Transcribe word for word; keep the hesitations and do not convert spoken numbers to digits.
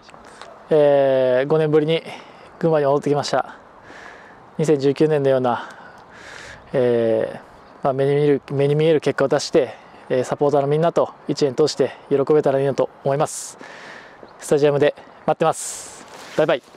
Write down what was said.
えー、ごねんぶりに群馬に戻ってきました。にせんじゅうきゅうねんのような、えーまあ、目に見る目に見える結果を出して、えー、サポーターのみんなといちねん通して喜べたらいいなと思います。スタジアムで待ってます。バイバイ。